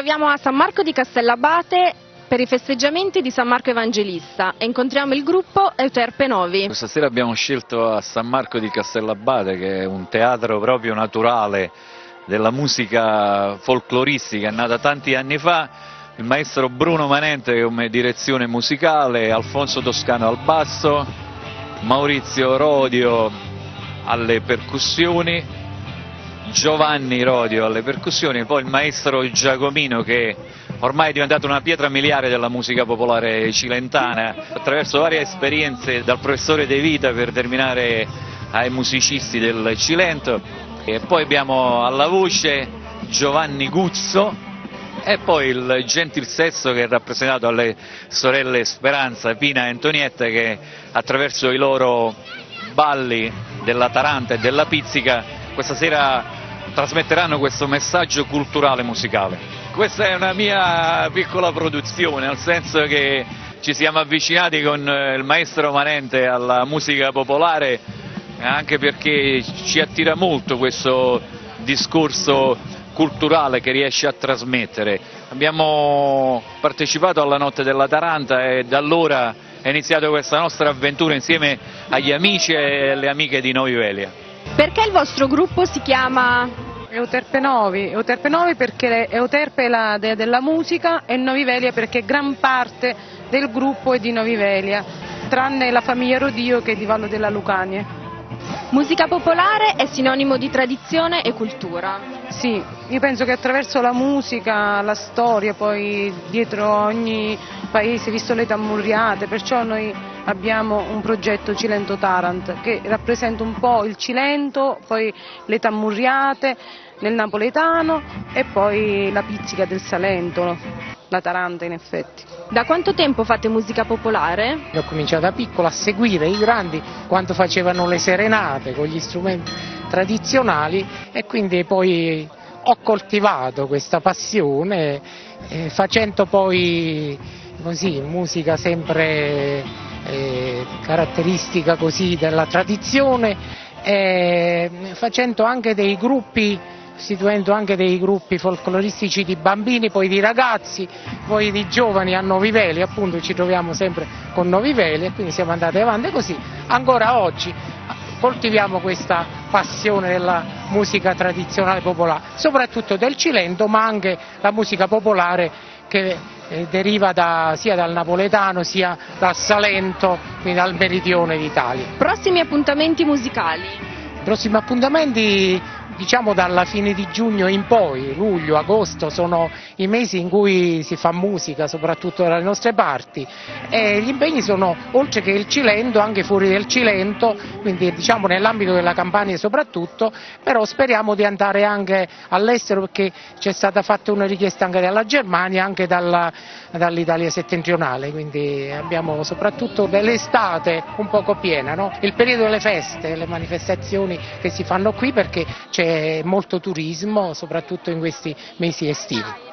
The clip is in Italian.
troviamo a San Marco di Castellabate per i festeggiamenti di San Marco Evangelista e incontriamo il gruppo Euterpe Novi. Questa sera abbiamo scelto a San Marco di Castellabate, che è un teatro proprio naturale della musica folcloristica, è nata tanti anni fa, il maestro Bruno Manente come direzione musicale, Alfonso Toscano al basso, Maurizio Rodio alle percussioni, Giovanni Rodio alle percussioni e poi il maestro Giacomino, che ormai è diventato una pietra miliare della musica popolare cilentana, attraverso varie esperienze dal professore De Vita per terminare ai musicisti del Cilento. E poi abbiamo alla voce Giovanni Guzzo e poi il gentil sesto che è rappresentato dalle sorelle Speranza, Pina e Antonietta, che attraverso i loro balli della taranta e della pizzica questa sera trasmetteranno questo messaggio culturale musicale. Questa è una mia piccola produzione, nel senso che ci siamo avvicinati con il maestro Manente alla musica popolare anche perché ci attira molto questo discorso culturale che riesce a trasmettere. Abbiamo partecipato alla Notte della Taranta e da allora è iniziata questa nostra avventura insieme agli amici e alle amiche di Novi Velia. Perché il vostro gruppo si chiama Euterpe Novi? Euterpe Novi perché Euterpe è la dea della musica e Novi Velia perché gran parte del gruppo è di Novi Velia, tranne la famiglia Rodio che è di Vallo della Lucania. Musica popolare è sinonimo di tradizione e cultura. Sì, io penso che attraverso la musica, la storia, poi dietro ogni paese, visto le tammurriate, perciò noi abbiamo un progetto Cilento Tarant che rappresenta un po' il Cilento, poi le tammurriate nel napoletano e poi la pizzica del Salento, la taranta in effetti. Da quanto tempo fate musica popolare? Io ho cominciato da piccolo a seguire i grandi quando facevano le serenate con gli strumenti tradizionali e quindi poi ho coltivato questa passione facendo poi così musica sempre caratteristica così della tradizione, facendo anche dei gruppi, istituendo anche dei gruppi folcloristici di bambini, poi di ragazzi, poi di giovani a Novi Velia, appunto ci troviamo sempre con Novi Velia e quindi siamo andati avanti così. Ancora oggi coltiviamo questa passione della musica tradizionale popolare, soprattutto del Cilento, ma anche la musica popolare che deriva sia dal napoletano sia dal Salento, quindi dal meridione d'Italia. Prossimi appuntamenti musicali? Prossimi appuntamenti diciamo dalla fine di giugno in poi, luglio, agosto sono i mesi in cui si fa musica, soprattutto dalle nostre parti, e gli impegni sono oltre che il Cilento anche fuori del Cilento, quindi diciamo nell'ambito della Campania soprattutto, però speriamo di andare anche all'estero perché c'è stata fatta una richiesta anche dalla Germania, anche dall'Italia settentrionale, quindi abbiamo soprattutto dell'estate un poco piena, no? Il periodo delle feste, le manifestazioni che si fanno qui perché c'è molto turismo, soprattutto in questi mesi estivi.